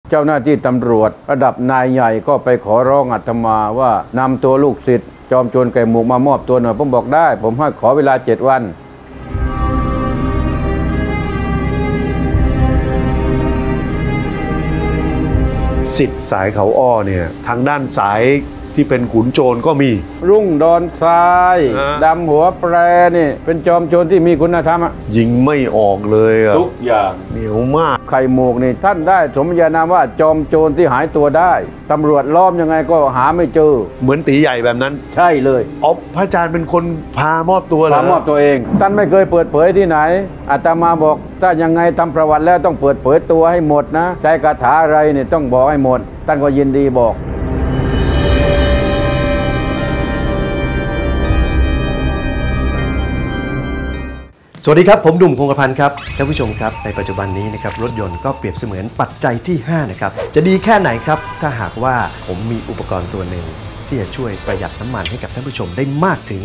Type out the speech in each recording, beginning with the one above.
เจ้าหน้าที่ตำรวจระดับนายใหญ่ก็ไปขอร้องอาตมาว่านำตัวลูกศิษย์จอมโจรไก่หมูมามอบตัวหน่อยผมบอกได้ผมให้ขอเวลา7 วันศิษย์สายเขาอ้อเนี่ยทางด้านสายที่เป็นขุนโจรก็มีรุ่งดอนทรายดำหัวแปรนี่เป็นจอมโจรที่มีคุณธรรมยิงไม่ออกเลยทุกอย่างเหนียวมากไข่หมกนี่ท่านได้สมญานามว่าจอมโจรที่หายตัวได้ตำรวจล้อมยังไงก็หาไม่เจอเหมือนตีใหญ่แบบนั้นใช่เลยพระอาจารย์เป็นคนพามอบตัวเหรอพามอบตัวเองท่านไม่เคยเปิดเผยที่ไหนอาตมาบอกถ้ายังไงทำประวัติแล้วต้องเปิดเผยตัวให้หมดนะใช้คาถาอะไรเนี่ยต้องบอกให้หมดท่านก็ยินดีบอกสวัสดีครับผมดุ่มคงกระพันครับท่านผู้ชมครับในปัจจุบันนี้นะครับรถยนต์ก็เปรียบเสมือนปัจจัยที่5นะครับจะดีแค่ไหนครับถ้าหากว่าผมมีอุปกรณ์ตัวหนึ่งที่จะช่วยประหยัดน้ำมันให้กับท่านผู้ชมได้มากถึง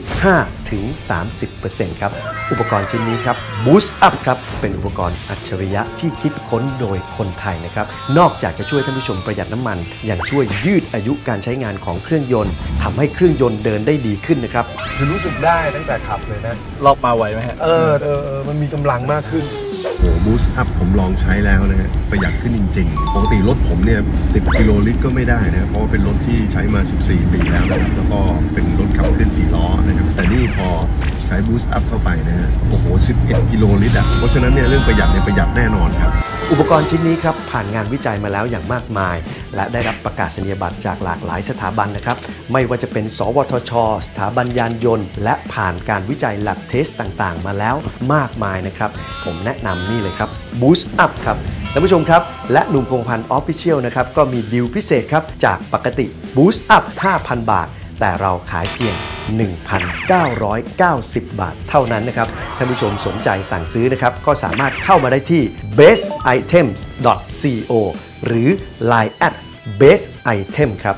15-30% ครับอุปกรณ์ชิ้นนี้ครับ Boost Up ครับเป็นอุปกรณ์อัจฉริยะที่คิดค้นโดยคนไทยนะครับนอกจากจะช่วยท่านผู้ชมประหยัดน้ำมันยังช่วยยืดอายุการใช้งานของเครื่องยนต์ทำให้เครื่องยนต์เดินได้ดีขึ้นนะครับคือรู้สึกได้ตั้งแต่ขับเลยนะรอบมาไหวไหมฮะมันมีกำลังมากขึ้นโอ้บูสต์อัพผมลองใช้แล้วนะฮะประหยัดขึ้นจริงๆปกติรถผมเนี่ย10 กิโลลิตรก็ไม่ได้นะเพราะว่าเป็นรถที่ใช้มา14 ปีแล้วนะครับแล้วก็เป็นรถขับเคลื่อน4 ล้อนะครับแต่นี่พอใช้บูสต์อัพเข้าไปนะฮะโอ้โห11 กิโลลิตรอ่ะเพราะฉะนั้นเนี่ยเรื่องประหยัดเนี่ยประหยัดแน่นอนครับอุปกรณ์ชิ้นนี้ครับผ่านงานวิจัยมาแล้วอย่างมากมายและได้รับประกาศนียบัตรจากหลากหลายสถาบันนะครับไม่ว่าจะเป็นสวทช.สถาบันยานยนต์และผ่านการวิจัย Lab Test ต่างๆมาแล้วมากมายนะครับผมแนะนำนี่เลยครับ Boost Up ครับท่านผู้ชมครับและหนุ่มคงพัน Official นะครับก็มีดีลพิเศษครับจากปกติ Boost Up 5,000 บาทแต่เราขายเพียง 1,990 บาทเท่านั้นนะครับท่านผู้ชมสนใจสั่งซื้อนะครับก็สามารถเข้ามาได้ที่ bestitems.co หรือ Line @bestItem ครับ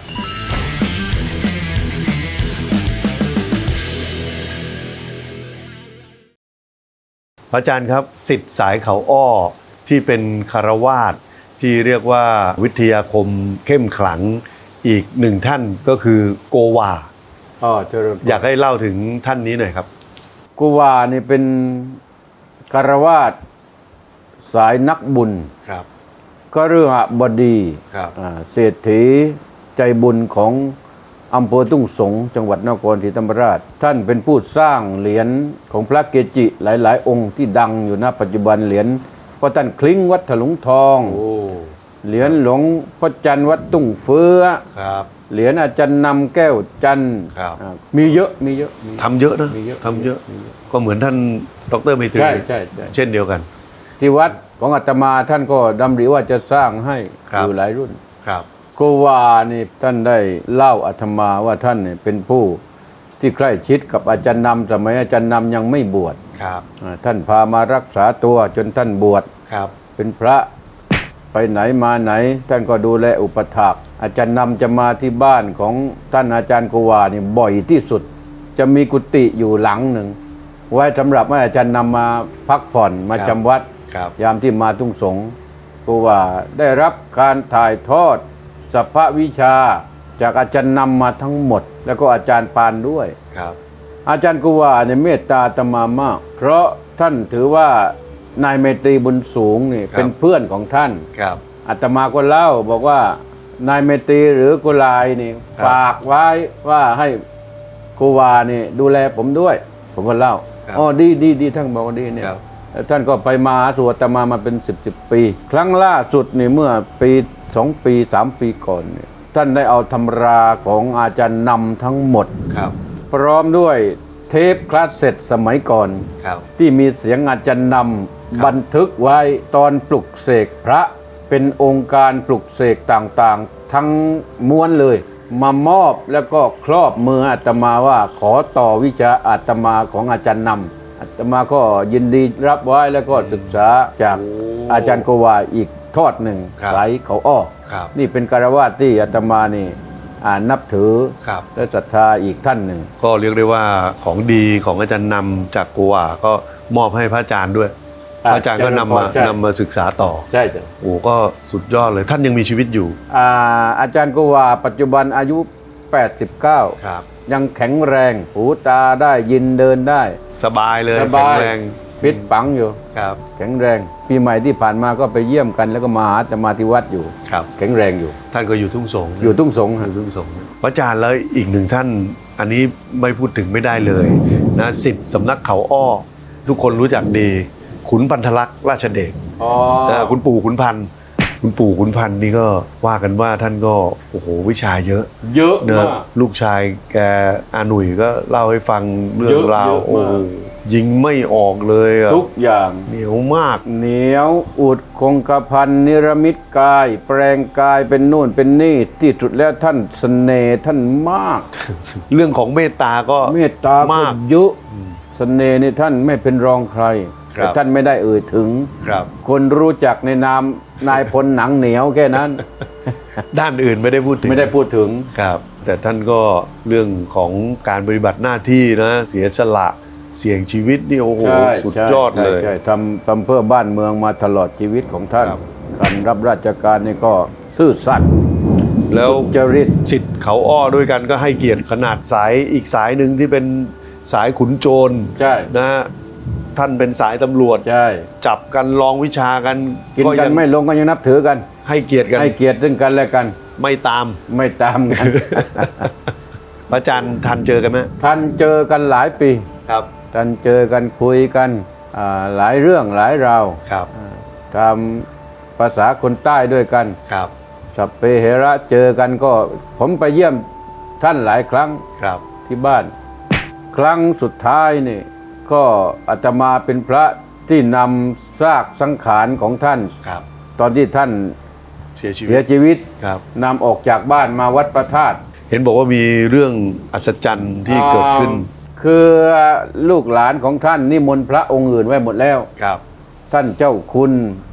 พระอาจารย์ครับศิษย์สายเขาอ้อที่เป็นคฤหัสถ์ที่เรียกว่าวิทยาคมเข้มขลังอีกหนึ่งท่านก็คือโกวาอยากให้เล่าถึงท่านนี้หน่อยครับโกวานี่เป็นคฤหัสถ์สายนักบุญครับก็ฤหบดีเศรษฐีใจบุญของอำเภอทุ่งสงจังหวัดนครศรีธรรมราชท่านเป็นผู้สร้างเหรียญของพระเกจิหลายๆองค์ที่ดังอยู่ณปัจจุบันเหรียญพระท่านคลิ้งวัดถลุงทองเหรียญหลวงพ่อจันทร์วัดตุ้งเฟื้อเหรียญอาจารย์นำแก้วจันทร์มีเยอะทำเยอะนะทำเยอะก็เหมือนท่านดร.เมตรีเช่นเดียวกันที่วัดของอาตมาท่านก็ดำริว่าจะสร้างให้อยู่หลายรุ่นโกวานี่ท่านได้เล่าอาตมาว่าท่านเนี่ยเป็นผู้ที่ใกล้ชิดกับอาจารย์นำสมัยอาจารย์นำยังไม่บวชท่านพามารักษาตัวจนท่านบวชเป็นพระไปไหนมาไหนท่านก็ดูแลอุปถากอาจารย์นำจะมาที่บ้านของท่านอาจารย์โกวานี่บ่อยที่สุดจะมีกุฏิอยู่หลังหนึ่งไว้สำหรับให้อาจารย์นำมาพักผ่อนมาจำวัดยามที่มาทุ่งสงโกวาได้รับการถ่ายทอดสภวิชาจากอาจารย์นำมาทั้งหมดแล้วก็อาจารย์ปานด้วยอาจารย์โกวาเนี่ยเมตตาอาตมามากเพราะท่านถือว่านายเมตรีบุญสูงนี่เป็นเพื่อนของท่านอาตมาก็เล่าบอกว่านายเมตรีหรือกุลายนี่ฝากไว้ว่าให้โกวานี่ดูแลผมด้วยผมก็เล่าดีท่านบอกว่าดีเนี่ยท่านก็ไปมาสู่อาตมาเป็น10 ปีครั้งล่าสุดนี่เมื่อปี2 ปี 3 ปีก่อนเนี่ยท่านได้เอาตำราของอาจารย์นำทั้งหมดพร้อมด้วยเทปคลาสเซ็ตสมัยก่อนที่มีเสียงอาจารย์นำบันทึกไว้ตอนปลุกเสกพระเป็นองค์การปลุกเสกต่างๆทั้งม้วนเลยมามอบแล้วก็ครอบมืออาตมาว่าขอต่อวิชาอาตมาของอาจารย์นำอาตมาก็ยินดีรับไว้แล้วก็ศึกษาจากอาจารย์โกวาอีกทอดหนึ่งสายเขาอ้อนี่เป็นคฤหัสถ์ที่อาตมานี่นับถือและศรัทธาอีกท่านหนึ่งก็เรียกได้ว่าของดีของอาจารย์นำจากโกวาก็มอบให้พระอาจารย์ด้วยอาจารย์ก็นำมาศึกษาต่อใช่จ้ะโอ้ก็สุดยอดเลยท่านยังมีชีวิตอยู่อาจารย์ก็ว่าปัจจุบันอายุ89 ครับยังแข็งแรงหูตาได้ยินเดินได้สบายเลยแข็งแรงฟิตปังอยู่ครับแข็งแรงปีใหม่ที่ผ่านมาก็ไปเยี่ยมกันแล้วก็มาหาจะมาที่วัดอยู่ครับแข็งแรงอยู่ท่านก็อยู่ทุ่งสงอยู่ทุ่งสงอยู่ทุ่งสงพระอาจารย์แล้วอีกหนึ่งท่านอันนี้ไม่พูดถึงไม่ได้เลยนะศิษย์สำนักเขาอ้อทุกคนรู้จักดีขุนพันธลักษณ์ราชเดชคุณปู่ขุนพันธ์นี่ก็ว่ากันว่าท่านก็โอ้โหวิชาเยอะมากลูกชายแกอาหนุ่ยก็เล่าให้ฟังเรื่องราวโอ้ยิงไม่ออกเลยทุกอย่างเหนียวมากเหนียวอุดคงกระพันนิรมิตกายแปลงกายเป็นนู่นเป็นนี่ที่สุดแล้วท่านเสน่ห์ท่านมากเรื่องของเมตตาก็เมตตามากยุเสน่ห์นี่ท่านไม่เป็นรองใครแต่ท่านไม่ได้เอ่ยถึงคนรู้จักในนามนายพลหนังเหนียวแค่นั้นด้านอื่นไม่ได้พูดถึงครับแต่ท่านก็เรื่องของการปฏิบัติหน้าที่นะเสียสละเสี่ยงชีวิตนี่โอ้โหสุดยอดเลยทำเพื่อบ้านเมืองมาตลอดชีวิตของท่านการรับราชการนี่ก็ซื่อสัตย์แล้วจริตศิษย์เขาอ้อด้วยกันก็ให้เกียรติขนาดสายอีกสายหนึ่งที่เป็นสายขุนโจรนะท่านเป็นสายตำรวจจับกันลองวิชากันกินกันไม่ลงก็ยังนับถือกันให้เกียรติกันซึ่งกันและกันไม่ตามกันพระอาจารย์ท่านเจอกันไหมท่านเจอกันหลายปีครับท่านเจอกันคุยกันหลายเรื่องหลายราวครับทำภาษาคนใต้ด้วยกันครับสัพเพเหระเจอกันก็ผมไปเยี่ยมท่านหลายครั้งครับที่บ้านครั้งสุดท้ายนี่ก็อาตมาเป็นพระที่นำซากสังขารของท่านตอนที่ท่านเสียชีวิตนำออกจากบ้านมาวัดพระธาตุเห็นบอกว่ามีเรื่องอัศจรรย์ที่เกิดขึ้นคือลูกหลานของท่านนิมนต์พระองค์อื่นไว้หมดแล้วท่านเจ้าคุณ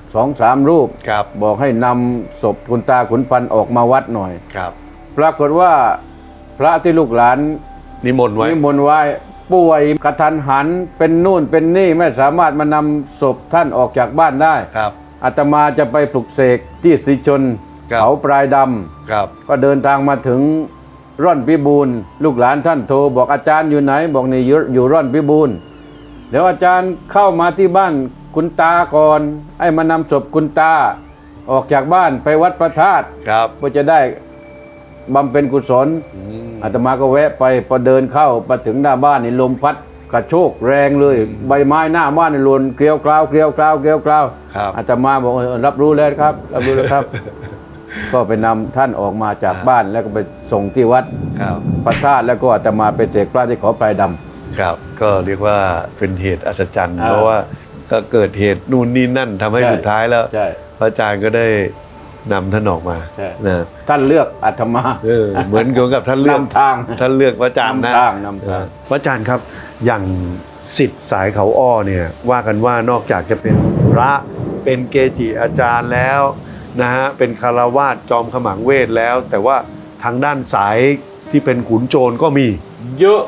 2-3 รูปบอกให้นำศพคุณตาขุนพันธ์ออกมาวัดหน่อยปรากฏว่าพระที่ลูกหลานนิมนต์ไว้ป่วยกระทันหันเป็นนู่นเป็นนี่ไม่สามารถมานำศพท่านออกจากบ้านได้อาตมาจะไปปลุกเสกที่ศรีชนเขาปลายดำก็เดินทางมาถึงร่อนพิบูลลูกหลานท่านโทรบอกอาจารย์อยู่ไหนบอกนี่อยู่ร่อนพิบูลเดี๋ยวอาจารย์เข้ามาที่บ้านคุณตาก่อนให้มานำศพคุณตาออกจากบ้านไปวัดพระธาตุเพื่อจะได้บำเพ็ญกุศลอาตมาก็แวะไปพอเดินเข้าไปถึงหน้าบ้านนี่ลมพัดกระโชกแรงเลยใบไม้หน้าบ้านนี่หล่นเกลียวกราวอาตมาบอกรับรู้แล้วครับก็ไปนำท่านออกมาจากบ้านแล้วก็ไปส่งที่วัดพระธาตุแล้วก็อาตมาไปเสกพระที่เขาปลายดำครับก็เรียกว่าเป็นเหตุอัศจรรย์เพราะว่าก็เกิดเหตุนู่นนี่นั่นทำให้สุดท้ายแล้วพระอาจารย์ก็ได้นำท่านออกมาท่านเลือกอาตมาเหมือนกับท่านเลือกทางท่านเลือกพระอาจารย์นะพระอาจารย์ครับอย่างศิษย์สายเขาอ้อเนี่ยว่ากันว่านอกจากจะเป็นพระเป็นเกจิอาจารย์แล้วนะฮะเป็นคฤหัสถ์จอมขมังเวทแล้วแต่ว่าทางด้านสายที่เป็นขุนโจรก็มีเยอะ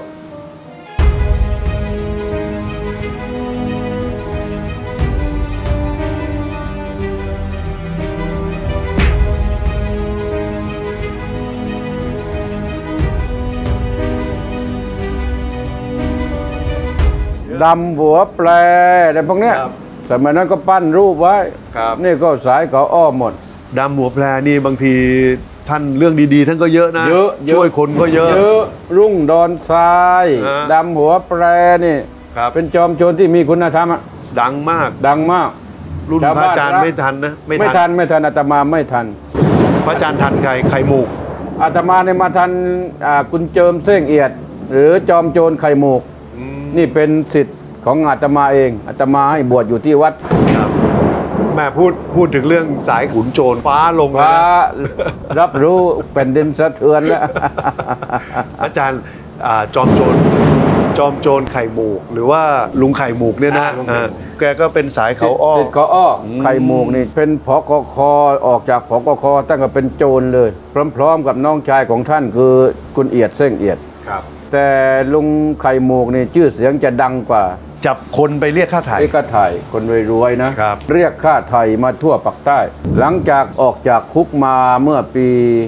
ดำหัวแปรอะไรพวกเนี้ยสมัยนั้นก็ปั้นรูปไว้นี่ก็สายเขาอ้อมหมดดำหัวแปรนี่บางทีท่านเรื่องดีๆท่านก็เยอะนะช่วยคนก็เยอะรุ่งดอนทรายดำหัวแปรนี่เป็นจอมโจรที่มีคุณธรรมดังมากรุ่นพระอาจารย์ไม่ทันนะไม่ทันอาตมาไม่ทันพระอาจารย์ทันไข่หมูกอาตมาเนี่ยมาทันคุณเจิมเส้งเอียดหรือจอมโจรไข่หมูกนี่เป็นศิษย์ของอาตมาเองอาตมาให้บวชอยู่ที่วัดแม่พูดถึงเรื่องสายขุนโจรฟ้าลงรับรู้เป็นดินสะเทือนแล้วอาจารย์จอมโจรไข่หมูกหรือว่าลุงไข่หมูกเนี่ยนะแกก็เป็นสายเขาอ้อไข่หมูกนี่เป็นผกค.ออกจากผกค.ตั้งแต่เป็นโจรเลยพร้อมๆกับน้องชายของท่านคือคุณเอียดเส้งเอียดแต่ลุงไข่หมูกนี่ชื่อเสียงจะดังกว่าจับคนไปเรียกค่าไถ่เรียกค่าไถ่คนรวยๆนะครับ เรียกค่าไถ่มาทั่วปากใต้ หลังจากออกจากคุกมาเมื่อปี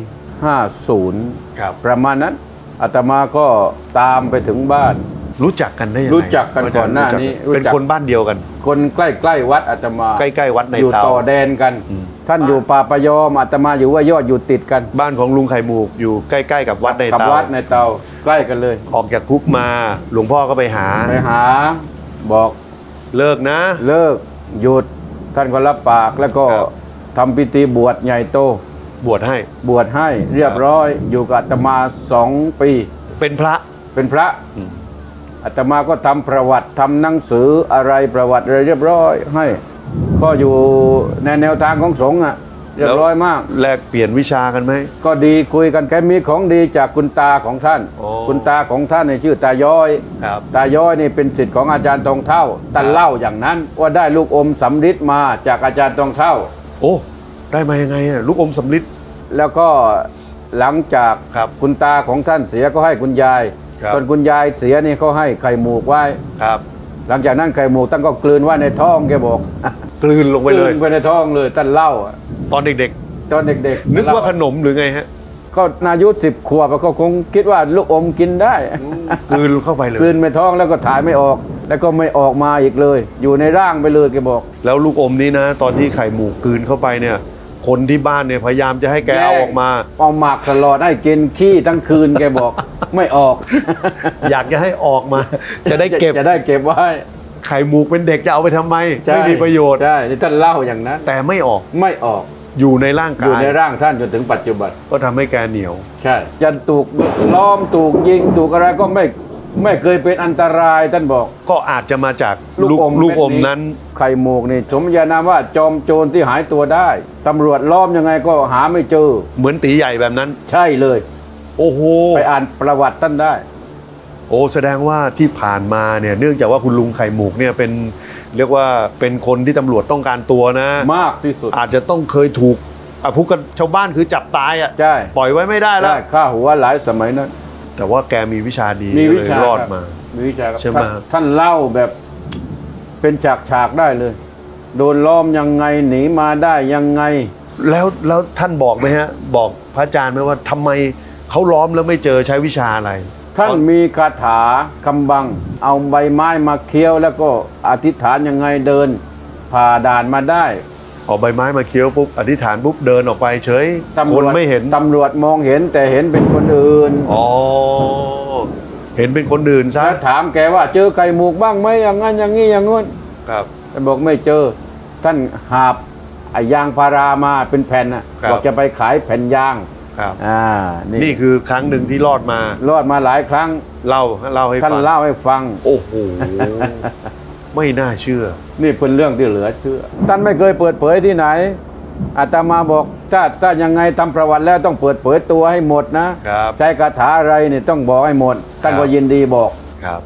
50 ครับประมาณนั้นอาตมาก็ตามไปถึงบ้านรู้จักกันได้ยังไงรู้จักกันก่อนหน้านี้รู้จักเป็นคนบ้านเดียวกันคนใกล้ๆวัดอาตมาใกล้ๆวัดในอยู่เตาต่อแดนกัน ท่านอยู่ป่าปะยอมอาตมาอยู่ว่ายอดอยู่ติดกันบ้านของลุงไข่หมูกอยู่ใกล้ๆกับวัดในกับเตาวัดในเตาใกล้กันเลยออกจากคุกมาหลวงพ่อก็ไปหาบอกเลิกนะเลิกหยุดท่านก็รับปากแล้วก็ครับทำพิธีบวชใหญ่โตบวชให้บวชให้เรียบร้อยอยู่กับอาตมา2 ปีเป็นพระเป็นพระอาตมาก็ทำประวัติทำหนังสืออะไรประวัติอะไรเรียบร้อยให้ก็อยู่ในแนวทางของสงฆ์เรียบร้อยมากแลกเปลี่ยนวิชากันไหมก็ดีคุยกันแกมีของดีจากคุณตาของท่านโอ้คุณตาของท่านในชื่อตาย้อยครับตาย้อยนี่เป็นศิษย์ของอาจารย์ทองเท่าท่านเล่าอย่างนั้นว่าได้ลูกอมสำริดมาจากอาจารย์ทองเท่าโอ้ได้มายังไงอะลูกอมสำลิดแล้วก็หลังจากครับคุณตาของท่านเสียก็ให้คุณยายครับตอนคุณยายเสียนี่เขาให้ไข่หมูกไว้ครับหลังจากนั้นไข่หมูกท่านก็กลืนไว้ในท้องแกบอกกลืนลงไปเลยกลืนไปในท้องเลยท่านเล่าตอนเด็กตอนเด็กๆ นึกว่าขนมหรือไงฮะก็อายุ10 ขวบก็คงคิดว่าลูกอมกินได้กลืนเข้าไปเลยกลืนไปท้องแล้วก็ถ่ายไม่ออก แล้วก็ไม่ออกมาอีกเลย อยู่ในร่างไปเลยแกบอกแล้วลูกอมนี้นะ ตอนที่ไข่หมูกลืนเข้าไปเนี่ย คนที่บ้านเนี่ยพยายามจะให้แกเอาออกมาเอาหมักตลอดให้กินขี้ทั้งคืนแกบอก ไม่ออกอยากจะให้ออกมา จะได้เก็บจะได้เก็บไว้ไข่หมูกเป็นเด็กจะเอาไปทำไมใช่ไม่มีประโยชน์ใช่ที่ท่านเล่าอย่างนั้นแต่ไม่ออกไม่ออกอยู่ในร่างอกายู่ยในร่างท่านจนถึงปัจจุบันก็ทำให้แกเหนียวใช่จะถูกล้อมถูกยิงถูกอะไรก็ไม่เคยเป็นอันตรายท่านบอกก็อาจจะมาจากลูกอมลูกอมเม็ดนี้นั้นไข่หมูกนี่สมญานามว่าจอมโจรที่หายตัวได้ตำรวจล้อมยังไงก็หาไม่เจอเหมือนตีใหญ่แบบนั้นใช่เลยโอ้โหไปอ่านประวัติท่านได้โอ้แสดงว่าที่ผ่านมาเนี่ยเนื่องจากว่าคุณลุงไข่หมูกเนี่ยเป็นเรียกว่าเป็นคนที่ตำรวจต้องการตัวนะมากที่สุดอาจจะต้องเคยถูกพูดกันชาวบ้านคือจับตายอ่ะใช่ปล่อยไว้ไม่ได้แล้วได้ฆ่าหัวหลายสมัยนั้นแต่ว่าแกมีวิชาดีมีก็วิเลยชารอดมามีวิชาครับใช่ไหมท่านเล่าแบบเป็นฉากได้เลย โดนล้อมยังไงหนีมาได้ยังไงแล้วท่านบอกไหมฮะ บอกพระอาจารย์ไหมว่าทำไมเขาล้อมแล้วไม่เจอใช้วิชาอะไรท่านมีคาถาคำบัง เอาใบไม้มาเคี้ยว แล้วก็อธิษฐานยังไงเดินผ่าด่านมาได้เอาใบไม้มาเคี้ยวปุ๊บอธิษฐานปุ๊บเดินออกไปเฉยตำครนวจไม่เห็นตำรวจมองเห็นแต่เห็นเป็นคนอื่นอ๋อเห็นเป็นคนอื่นซะแล้วถามแกว่าเจอไข่หมูกบ้างไหมอย่างนั้นอย่างนี้อย่างนู้นครับท่านบอกไม่เจอ ท่านหาบไอ้ยางพารามาเป็นแผ่นบอกจะไปขายแผ่นยางครับนี่คือครั้งหนึ่งที่รอดมารอดมาหลายครั้งเล่าให้ท่านฟังเล่าให้ฟังโอ้โห ไม่น่าเชื่อนี่เป็นเรื่องที่เหลือเชื่อ ท่านไม่เคยเปิดเผยที่ไหนอาตมาบอกถ้ายังไงทำประวัติแล้วต้องเปิดเผยตัวให้หมดนะครับ ใช้คาถาอะไรนี่ต้องบอกให้หมด ท่านครับก็ยินดีบอกครับ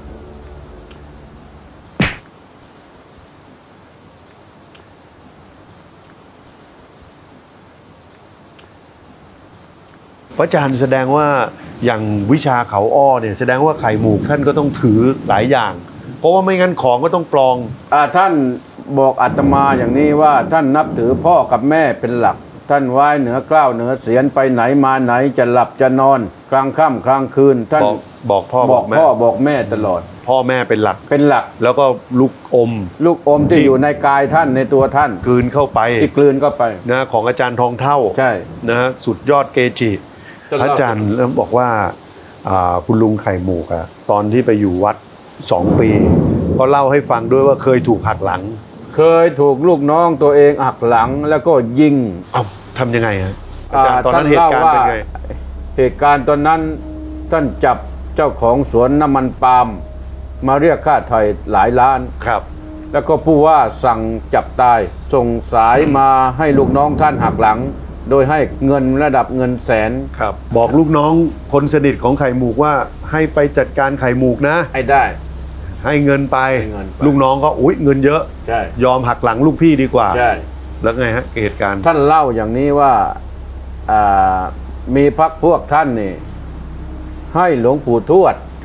พระอาจารย์แสดงว่าอย่างวิชาเขาอ้อเนี่ยแสดงว่าไข่หมูกท่านก็ต้องถือหลายอย่าง เพราะว่าไม่งั้นของก็ต้องปลองท่านบอกอาตมาอย่างนี้ว่าท่านนับถือพ่อกับแม่เป็นหลัก ท่านไหว้เหนือเกล้าเหนือเสียนไปไหนมาไหนจะหลับจะนอนกลางค่ำกลางคืนท่านบอกพ่อบอกแม่พ่อบอกแม่ตลอดพ่อแม่เป็นหลักเป็นหลักแล้วก็ลูกอมลูกอมที่อยู่ในกายท่านในตัวท่านกลืนเข้าไปที่กลืนเข้าไปนะของอาจารย์ทองเท่าใช่นะสุดยอดเกจิพระอาจารย์เริ่มบอกว่าคุณลุงไข่หมูกอะตอนที่ไปอยู่วัด2 ปีก็เล่าให้ฟังด้วยว่าเคยถูกหักหลังเคยถูกลูกน้องตัวเองหักหลังแล้วก็ยิงเอ้าทำยังไงฮะอาจารย์ตอนนั้นเหตุการณ์เป็นไงเหตุการณ์ตอนนั้นท่านจับเจ้าของสวนน้ำมันปาล์มมาเรียกค่าไถ่หลายล้านครับแล้วก็ผู้ว่าสั่งจับตายส่งสายมาให้ลูกน้องท่านหักหลัง โดยให้เงินระดับเงินแสนครับ บอกลูกน้องคนสนิทของไข่หมูกว่าให้ไปจัดการไข่หมูกนะให้ได้ให้เงินไปให้เงินไปลูกน้องก็อุ๊ยเงินเยอะใช่ยอมหักหลังลูกพี่ดีกว่าใช่แล้วไงฮะเหตุการณ์ท่านเล่าอย่างนี้ว่ามีพรรคพวกท่านนี่ให้หลวงปู่ทวดครับ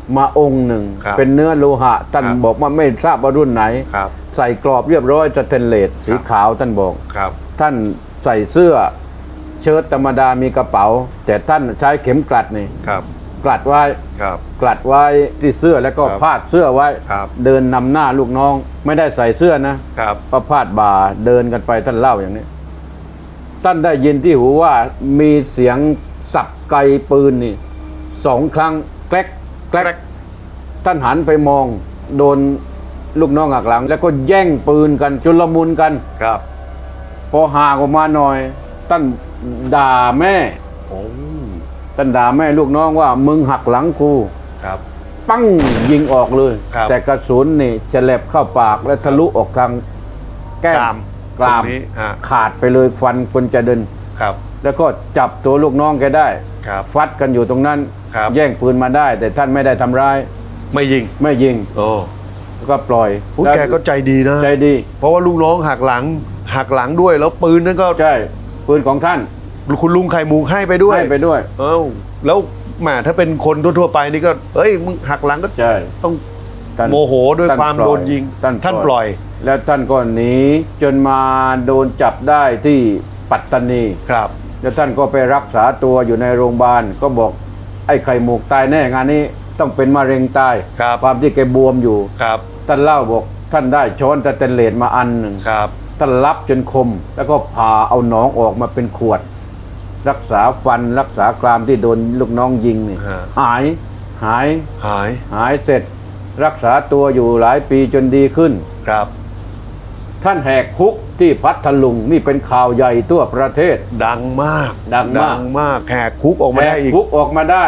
มาองค์หนึ่งเป็นเนื้อโลหะท่านบอกว่าไม่ทราบว่ารุ่นไหนใส่กรอบเรียบร้อยสแตนเลสสีขาวท่านบอกท่านใส่เสื้อเชิ้ตธรรมดามีกระเป๋าแต่ท่านใช้เข็มกลัดนี่กลัดไว้ที่เสื้อแล้วก็พาดเสื้อไว้เดินนำหน้าลูกน้องไม่ได้ใส่เสื้อนะก็พาดบ่าเดินกันไปท่านเล่าอย่างนี้ท่านได้ยินที่หูว่ามีเสียงสับไกปืนนี่2 ครั้งแกลกแกลกท่านหันไปมองโดนลูกน้องหักหลังแล้วก็แย่งปืนกันจุลมุนกันพอห่างออกมาหน่อยท่านด่าแม่ท่านด่าแม่ลูกน้องว่ามึงหักหลังกูปั้งยิงออกเลยแต่กระสุนนี่ฉลับเข้าปากและทะลุออกทางแก้มกรามขาดไปเลยฟันคนจะเดินแล้วก็จับตัวลูกน้องแกได้ฟัดกันอยู่ตรงนั้นแย่งปืนมาได้แต่ท่านไม่ได้ทำร้ายไม่ยิงก็ปล่อยแกก็ใจดีนะใจดีเพราะว่าลูกน้องหักหลังด้วยแล้วปืนนั่นก็ใช่ปืนของท่านคุณลุงไข่มุกให้ไปด้วยแล้วแหมถ้าเป็นคนทั่วไปนี่ก็มึงหักหลังก็ต้องโมโหด้วยความโดนยิงท่านปล่อยแล้วท่านก็หนีจนมาโดนจับได้ที่ปัตตานีแล้วท่านก็ไปรักษาตัวอยู่ในโรงพยาบาลก็บอกไอ้ไข่มุกตายแน่งานนี้ต้องเป็นมะเร็งตายความที่แกบวมอยู่ท่านเล่าบอกท่านได้ช้อนสแตนเลสมาอันหนึ่งท่านรับจนคมแล้วก็ผ่าเอาหนองออกมาเป็นขวดรักษาฟันรักษากรามที่โดนลูกน้องยิงนี่หายเสร็จรักษาตัวอยู่หลายปีจนดีขึ้นท่านแหกคุกที่พัทลุงนี่เป็นข่าวใหญ่ทั่วประเทศดังมากแหกคุกออกมาได้อีกแหกคุกออกมาได้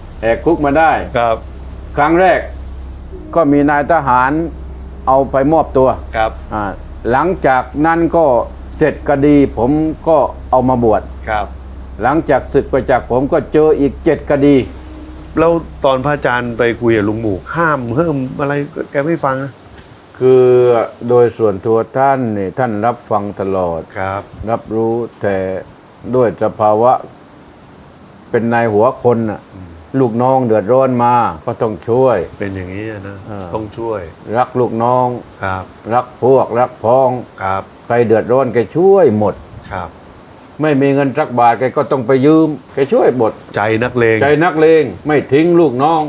ครั้งแรกก็มีนายทหารเอาไปมอบตัวหลังจากนั้นก็เสร็จคดีผมก็เอามาบวชหลังจากศึกไปจากผมก็เจออีก7 คดีแล้วตอนพระอาจารย์ไปคุยกับลุงหมูห้ามอะไรแกไม่ฟังนะคือโดยส่วนตัวท่านนี่ท่านรับฟังตลอดรับรู้แต่ด้วยสภาวะเป็นนายหัวคนน่ะลูกน้องเดือดร้อนมาก็ต้องช่วยเป็นอย่างนี้นะต้องช่วยรักลูกน้องรักพวกรักพ้องใครเดือดร้อนแกช่วยหมดไม่มีเงินสักบาทแกก็ต้องไปยืมแกช่วยหมดใจนักเลงไม่ทิ้งลูกน้อง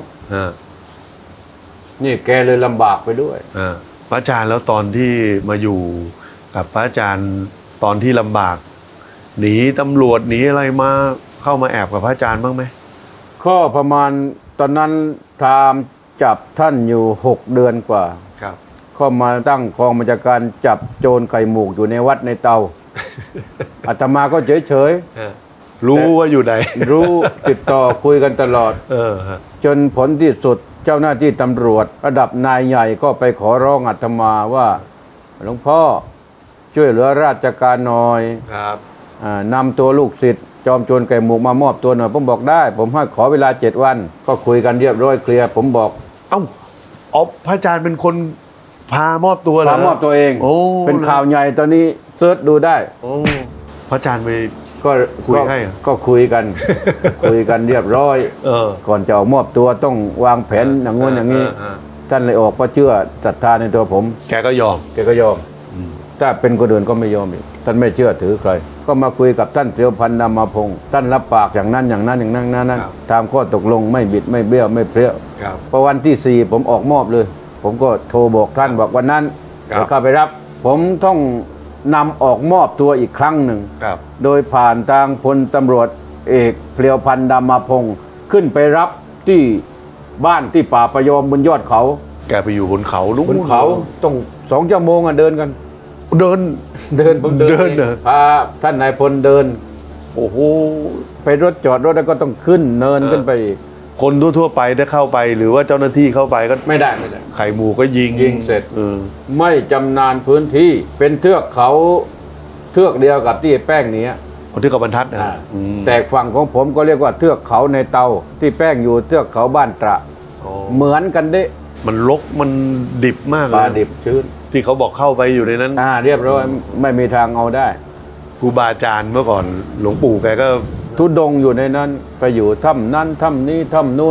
นี่แกเลยลำบากไปด้วยพระอาจารย์แล้วตอนที่มาอยู่กับพระอาจารย์ตอนที่ลำบากหนีตำรวจหนีอะไรมาเข้ามาแอบกับพระอาจารย์บ้างไหมก็ประมาณตอนนั้นตามจับท่านอยู่6 เดือนกว่าเข้ามาตั้งกองบัญชาการจับโจรไข่มุกอยู่ในวัดในเตาอาตมาก็เฉยรู้ว่าอยู่ไหนรู้ติดต่อคุยกันตลอดจนผลที่สุดเจ้าหน้าที่ตำรวจระดับนายใหญ่ก็ไปขอร้องอาตมาว่าหลวงพ่อช่วยเหลือราชการหน่อยนำตัวลูกศิษย์จอมโจรไข่มุกมามอบตัวหน่อยผมบอกได้ผมให้ขอเวลา7 วันก็คุยกันเรียบร้อยเคลียร์ผมบอกพระอาจารย์เป็นคนพามอบตัวเหรอพามอบตัวเองเป็นข่าวใหญ่ตอนนี้เสิร์ชดูได้พระอาจารย์ไปก็คุยให้ก็คุยกันเรียบร้อยก่อนจะออกมอบตัวต้องวางแผนอย่างงู้นอย่างนี้ท่านเลยออกเพราะเชื่อศรัทธาในตัวผมแกก็ยอมถ้าเป็นคนอื่นก็ไม่ยอมอีกท่านไม่เชื่อถือใครก็มาคุยกับท่านเปรียวพันธ์นามพงศ์ท่านรับปากอย่างนั้นตามข้อตกลงไม่บิดไม่เบี้ยวไม่เพรี้ยวพอวันที่4ผมออกมอบเลยผมก็โทรบอกท่านบอกวันนั้นจะเข้าไปรับผมต้องนำออกมอบตัวอีกครั้งหนึ่งโดยผ่านทางพลตำรวจเอกเปรียวพันธ์นามพงศ์ขึ้นไปรับที่บ้านที่ป่าประยอมบนยอดเขาแกไปอยู่บนเขาบนเขาต้อง2 ชั่วโมงเดินกันผมเดินพาท่านนายพลเดินโอ้โหไปรถจอดรถแล้วก็ต้องขึ้นเนินขึ้นไปอีกคนทั่วไปได้เข้าไปหรือว่าเจ้าหน้าที่เข้าไปก็ไม่ได้ไข่หมูก็ยิงเสร็จไม่จำนานพื้นที่เป็นเทือกเขาเทือกเดียวกับที่แป้งนี้เทือกเขาบรรทัดแต่ฝั่งของผมก็เรียกว่าเทือกเขาในเตาที่แป้งอยู่เทือกเขาบ้านตระเหมือนกันเด้มันรกมันดิบมากเลยดิบชื้นที่เขาบอกเข้าไปอยู่ในนั้นเรียบร้อยไม่มีทางเอาได้ครูบาอาจารย์เมื่อก่อนหลวงปู่แกก็ทุดงอยู่ในนั้นไปอยู่ถ้ำนั้นถ้ำนี้ถ้ำนู้น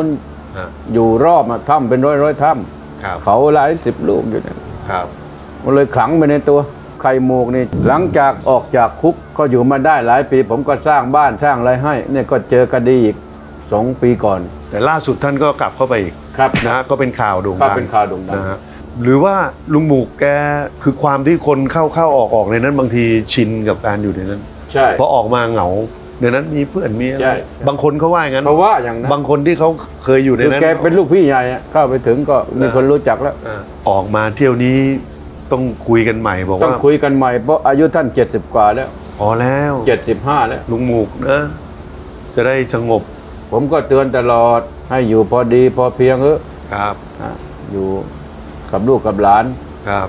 อยู่รอบถ้ำเป็นร้อยถ้ำเขาหลาย10 ลูกอยู่เนี่ยมันเลยขลังไปในตัวไข่หมูกนี่หลังจากออกจากคุกก็อยู่มาได้หลายปีผมก็สร้างบ้านสร้างอะไรให้เนี่ยก็เจอคดีอีก2 ปีก่อนแต่ล่าสุดท่านก็กลับเข้าไปอีกครับนะก็เป็นข่าวโด่งดังเป็นข่าวโด่งดังนะหรือว่าลุงหมูกแกคือความที่คนเข้าออกในนั้นบางทีชินกับการอยู่ในนั้นใช่พอออกมาเหงาในนั้นมีเพื่อนมีอะไรบางคนเขาว่าอย่างนั้นเขาว่าอย่างนั้นบางคนที่เขาเคยอยู่ในนั้นแกเป็นลูกพี่ใหญ่เข้าไปถึงก็มีคนรู้จักแล้วออกมาเที่ยวนี้ต้องคุยกันใหม่บอกว่าต้องคุยกันใหม่เพราะอายุท่าน70 กว่าแล้วพอแล้ว 75แล้วลุงหมูกนะจะได้สงบผมก็เตือนตลอดให้อยู่พอดีพอเพียงครับอยู่กับลูกกับหลานครับ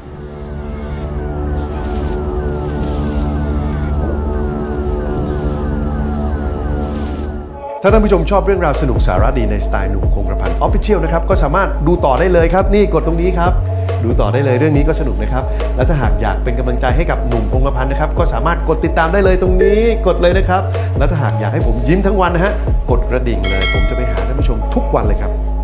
ถ้าท่านผู้ชมชอบเรื่องราวสนุกสาระดีในสไตล์หนุ่มคงกระพัน Official นะครับก็สามารถดูต่อได้เลยครับนี่กดตรงนี้ครับดูต่อได้เลยเรื่องนี้ก็สนุกนะครับและถ้าหากอยากเป็นกำลังใจให้กับหนุ่มคงกระพันนะครับก็สามารถกดติดตามได้เลยตรงนี้กดเลยนะครับและถ้าหากอยากให้ผมยิ้มทั้งวันนะฮะกดกระดิ่งเลยผมจะไปหาท่านผู้ชมทุกวันเลยครับ